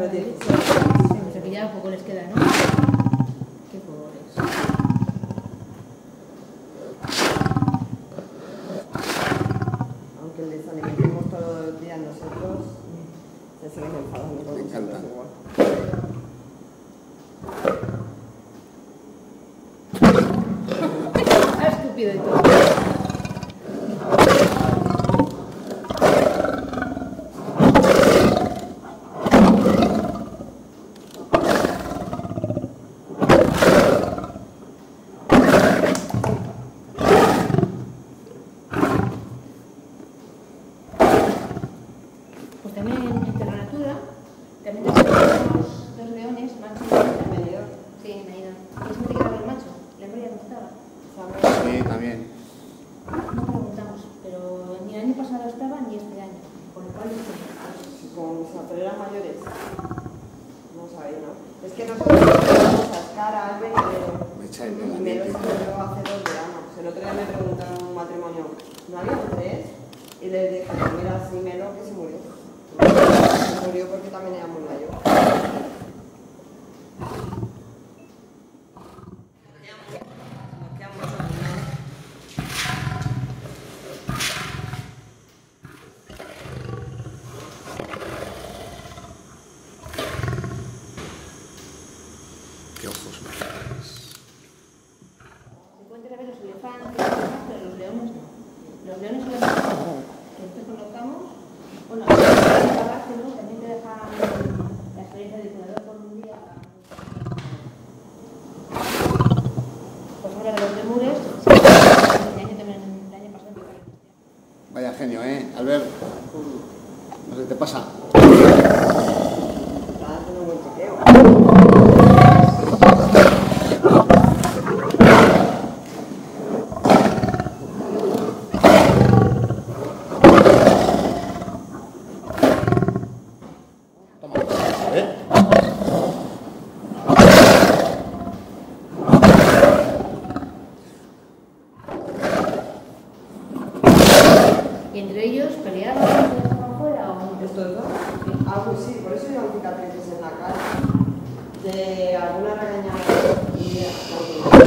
los 16. O sea que ya poco les queda, ¿no? Qué pobres. Aunque les alimentemos todos los días nosotros, se siguen enfadando con Me nosotros encanta. igual. Ah, estúpido y todo. Pues también en Terranatura, también tenemos dos leones, macho y hembra. ¿Han venido? Sí, me ha ido. Y siempre que el macho, la hembra ya no estaba. ¿Saben? Sí, también. No preguntamos, pero ni el año pasado estaba ni este año. Con lo cual, Pero eran mayores. No sabéis, ¿no? Es que nosotros vamos a estar a Albert Me echa el y dedo. Melo se murió hace 2 veranos. El otro día me preguntaron en un matrimonio, ¿no había 3? Y les dije, mira, sí, Melo, que se murió. Se murió porque también era muy mayor. Nos quedan muchos niños. Qué ojos más grandes. se pueden ver los elefantes, pero los leones no. Los leones son los que nosotros colocamos. Bueno, el trabajo, ¿no? También te dejan la experiencia de cuidador por un día. Pues ahora de los lemures, el año también, el año pasado picaron. Vaya genio, Albert. No se te pasa. Está haciendo un buen chequeo. Toma. A ver. Y entre ellos peleaban, se dejaban fuera o no. ¿Estos dos? Ah, pues sí, por eso llevan cicatrices en la cara. De alguna regañada y